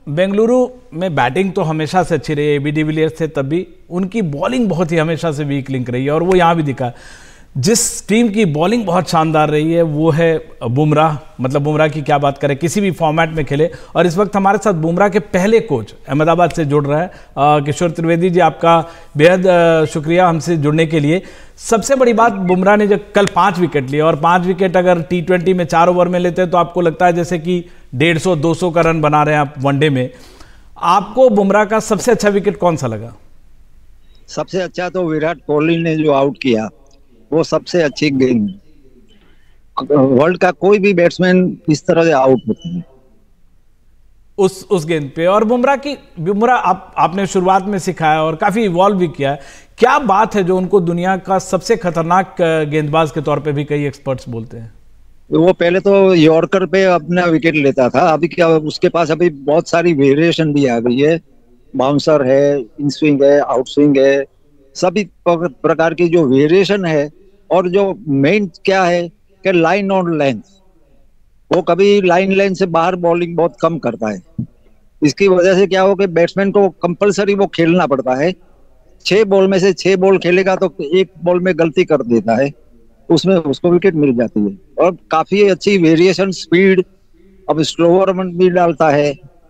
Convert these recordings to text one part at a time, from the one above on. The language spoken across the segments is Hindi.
बेंगलुरु में बैटिंग तो हमेशा से अच्छी रही है, एबी डिविलियर्स थे तब भी, उनकी बॉलिंग बहुत ही हमेशा से वीक लिंक रही है और वो यहाँ भी दिखा। जिस टीम की बॉलिंग बहुत शानदार रही है वो है बुमराह। मतलब बुमराह की क्या बात करें, किसी भी फॉर्मेट में खेले। और इस वक्त हमारे साथ बुमराह के पहले कोच अहमदाबाद से जुड़ रहा है किशोर त्रिवेदी जी, आपका बेहद शुक्रिया हमसे जुड़ने के लिए। सबसे बड़ी बात, बुमराह ने जब कल 5 विकेट लिए और 5 विकेट अगर T20 में 4 ओवर में लेते हैं तो आपको लगता है जैसे कि 150-200 का रन बना रहे हैं आप वनडे में। आपको बुमराह का सबसे अच्छा विकेट कौन सा लगा? सबसे अच्छा तो विराट कोहली ने जो आउट किया वो सबसे अच्छी गेंद। वर्ल्ड का कोई भी बैट्समैन इस तरह से आउट होता है उस गेंद पे। और बुमराह आपने शुरुआत में सिखाया और काफी इवॉल्व भी किया है। क्या बात है जो उनको दुनिया का सबसे खतरनाक गेंदबाज के तौर पे भी कई एक्सपर्ट्स बोलते हैं? वो पहले तो यॉर्कर पे अपना विकेट लेता था, अभी क्या उसके पास अभी बहुत सारी वेरिएशन भी आ गई है। बाउंसर है, इन स्विंग है, आउट स्विंग है, सभी प्रकार की जो वेरिएशन है। और जो मेन क्या है कि लाइन और लेंथ, वो कभी लाइन लेंथ से बाहर बॉलिंग बहुत कम करता है। इसकी वजह से क्या हो कि बैट्समैन को कंपलसरी वो खेलना पड़ता है। 6 बॉल में से 6 बॉल खेलेगा तो एक बॉल में गलती कर देता है, उसमें उसको विकेट मिल जाती है। और काफी अच्छी वेरिएशन, स्पीड, अब स्लोअर भी डालता है।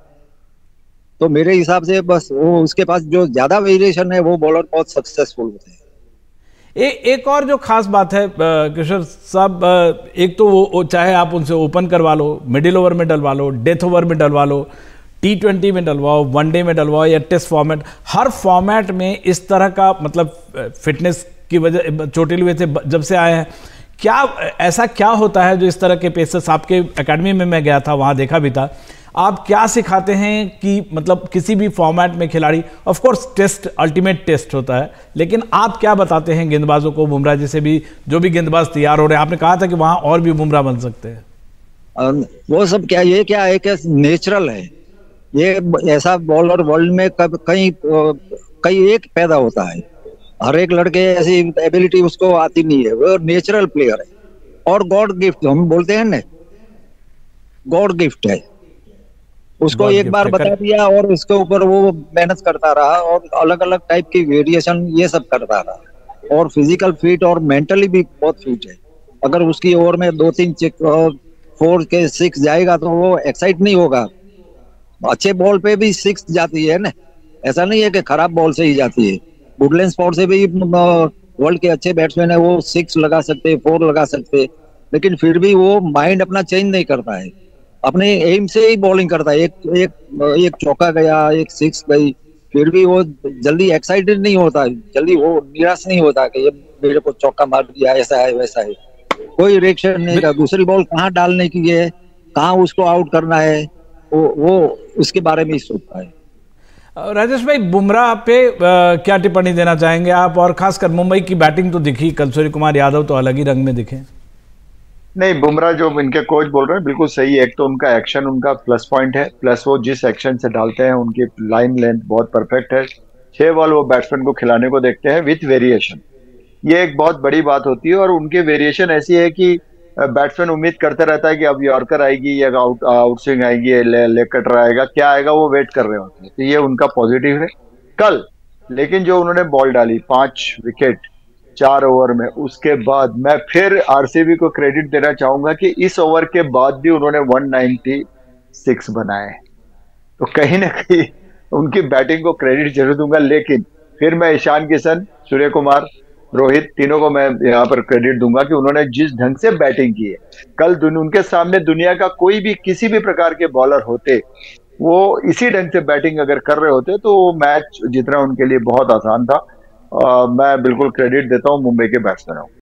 तो मेरे हिसाब से बस वो उसके पास जो ज्यादा वेरिएशन है वो बॉलर बहुत सक्सेसफुल होते हैं। एक और जो खास बात है किशोर साहब, एक तो वो चाहे आप उनसे ओपन करवा लो, मिडिल ओवर में डलवा लो, डेथ ओवर में डलवा लो, T20 में डलवाओ, वनडे में डलवाओ या टेस्ट फॉर्मेट, हर फॉर्मेट में इस तरह का मतलब फिटनेस की वजह चोटिल हुए थे जब से आए हैं। क्या ऐसा क्या होता है जो इस तरह के पेसर्स, आपके एकेडमी में मैं गया था वहाँ देखा भी था, आप क्या सिखाते हैं कि मतलब किसी भी फॉर्मेट में खिलाड़ी, of course test ultimate test होता है, लेकिन आप क्या बताते हैं गेंदबाजों को, बुमराह जैसे भी जो भी गेंदबाज तैयार हो रहे हैं? आपने कहा था कि वहां और भी बुमराह बन सकते हैं। वो सब क्या है कि नेचुरल है। ये ऐसा बॉलर वर्ल्ड में कहीं एक पैदा होता है। हर एक लड़के ऐसी एबिलिटी उसको आती नहीं है, वो नेचुरल प्लेयर है। और गॉड गिफ्ट हम बोलते हैं ना, गॉड गिफ्ट है। उसको एक बार बता दिया और उसके ऊपर वो मेहनत करता रहा और अलग अलग टाइप की वेरिएशन ये सब करता रहा। और फिजिकल फिट और मेंटली भी बहुत फिट है। अगर उसकी ओवर में 2-3 4 के 6 जाएगा तो वो एक्साइट नहीं होगा। अच्छे बॉल पे भी 6 जाती है ना, ऐसा नहीं है कि खराब बॉल से ही जाती है। वुडलैंड स्पोर्ट से भी वर्ल्ड के अच्छे बैट्समैन है, वो 6 लगा सकते, 4 लगा सकते, लेकिन फिर भी वो माइंड अपना चेंज नहीं करता है, अपने एम से ही बॉलिंग करता है। एक चौका गया, एक 6 गई, फिर भी वो जल्दी एक्साइटेड नहीं होता, जल्दी वो निराश नहीं होता कि ये मेरे को चौका मार दिया, ऐसा है वैसा है। कोई रिएक्शन नहीं का, दूसरी बॉल कहाँ डालने की है, कहाँ उसको आउट करना है, वो उसके बारे में ही सोचता है। राजेश भाई, बुमराह पे क्या टिप्पणी देना चाहेंगे आप? और खासकर मुंबई की बैटिंग तो दिखी कल, सूर्य कुमार यादव तो अलग ही रंग में दिखे। नहीं, बुमराह जो इनके कोच बोल रहे हैं बिल्कुल सही है। एक तो उनका एक्शन उनका प्लस पॉइंट है, प्लस वो जिस एक्शन से डालते हैं उनकी लाइन लेंथ बहुत परफेक्ट है। 6 बॉल वो बैट्समैन को खिलाने को देखते हैं विथ वेरिएशन, ये एक बहुत बड़ी बात होती है। और उनकी वेरिएशन ऐसी है कि बैट्समैन उम्मीद करते रहता है कि अब यॉर्कर आएगी या आउट स्विंग आएगी या लेग कटर आएगा, क्या आएगा वो वेट कर रहे होते हैं। तो ये उनका पॉजिटिव है कल। लेकिन जो उन्होंने बॉल डाली 5 विकेट 4 ओवर में, उसके बाद मैं फिर आरसीबी को क्रेडिट देना चाहूंगा कि इस ओवर के बाद भी उन्होंने 196 बनाए। तो कहीं ना कहीं उनकी बैटिंग को क्रेडिट जरूर दूंगा। लेकिन फिर मैं ईशान किशन, सूर्य कुमार, रोहित, तीनों को मैं यहाँ पर क्रेडिट दूंगा कि उन्होंने जिस ढंग से बैटिंग की है कल, उनके सामने दुनिया का कोई भी किसी भी प्रकार के बॉलर होते, वो इसी ढंग से बैटिंग अगर कर रहे होते तो मैच जीतना उनके लिए बहुत आसान था। मैं बिल्कुल क्रेडिट देता हूं मुंबई के बैट्समैनों को।